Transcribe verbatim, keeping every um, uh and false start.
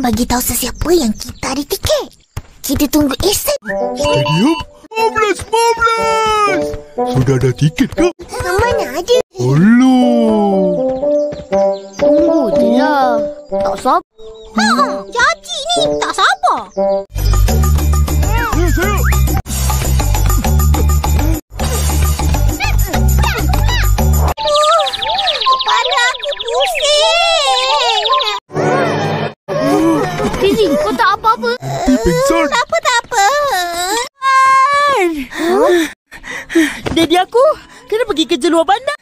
bagi tahu sesiapa yang kita ada tiket. Kita tunggu esok. Stadium lima belas lima belas. Sudah ada tiket ke? Mana ada? Aduh. Tunggu je lah. Tak sabar. Ha, jadi ni tak sabar. Saya, saya. Kepala aku pusing. Fizi, kau tak apa-apa? Dia pingsan. Tak apa, tak apa. Daddy aku kena pergi kerja luar bandar.